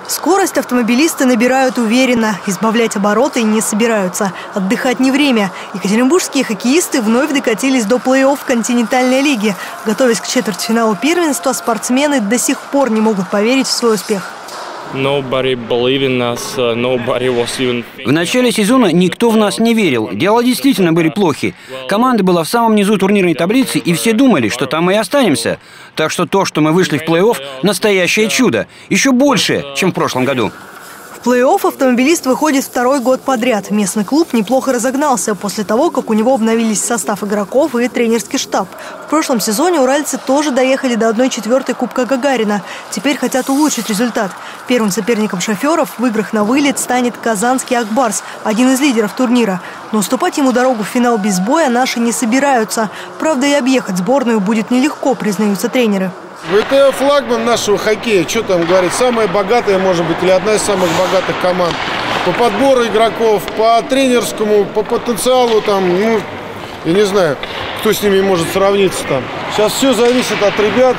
Скорость автомобилисты набирают уверенно. Избавлять обороты не собираются. Отдыхать не время. Екатеринбургские хоккеисты вновь докатились до плей-офф континентальной лиги. Готовясь к четвертьфиналу первенства, спортсмены до сих пор не могут поверить в свой успех. В начале сезона никто в нас не верил. Дела действительно были плохи. Команда была в самом низу турнирной таблицы, и все думали, что там мы и останемся. Так что то, что мы вышли в плей-офф, настоящее чудо. Еще больше, чем в прошлом году. В плей-офф автомобилист выходит второй год подряд. Местный клуб неплохо разогнался после того, как у него обновились состав игроков и тренерский штаб. В прошлом сезоне уральцы тоже доехали до 1/4 Кубка Гагарина. Теперь хотят улучшить результат. Первым соперником шоферов в играх на вылет станет казанский «Акбарс», один из лидеров турнира. Но уступать ему дорогу в финал без боя наши не собираются. Правда, и объехать сборную будет нелегко, признаются тренеры. ВТФ флагман нашего хоккея, что там говорить, самая богатая, может быть, или одна из самых богатых команд. По подбору игроков, по тренерскому, по потенциалу, там, ну, я не знаю, кто с ними может сравниться там. Сейчас все зависит от ребят,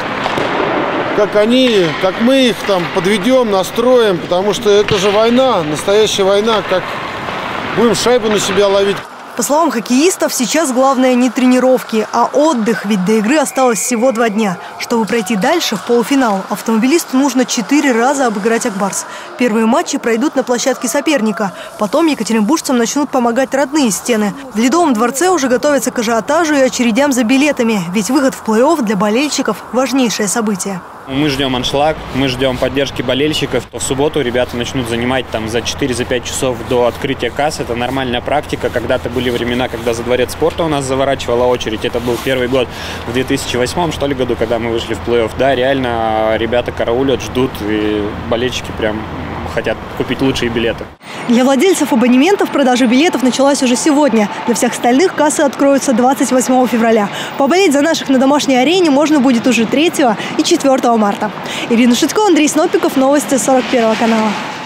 как они, как мы их там подведем, настроим, потому что это же война, настоящая война, как будем шайбу на себя ловить. По словам хоккеистов, сейчас главное не тренировки, а отдых, ведь до игры осталось всего 2 дня. Чтобы пройти дальше, в полуфинал, автомобилисту нужно 4 раза обыграть «Акбарс». Первые матчи пройдут на площадке соперника. Потом екатеринбуржцам начнут помогать родные стены. В Ледовом дворце уже готовятся к ажиотажу и очередям за билетами, ведь выход в плей-офф для болельщиков – важнейшее событие. Мы ждем аншлаг, мы ждем поддержки болельщиков. В субботу ребята начнут занимать там за 4-5 часов до открытия касс. Это нормальная практика. Когда-то были времена, когда за дворец спорта у нас заворачивала очередь. Это был первый год в 2008 что ли году, когда мы вышли в плей-офф. Да, реально ребята караулят, ждут, и болельщики прям хотят купить лучшие билеты. Для владельцев абонементов продажа билетов началась уже сегодня. Для всех остальных кассы откроются 28 февраля. Поболеть за наших на домашней арене можно будет уже 3 и 4 марта. Ирина Шитько, Андрей Снопиков, новости 41 канала.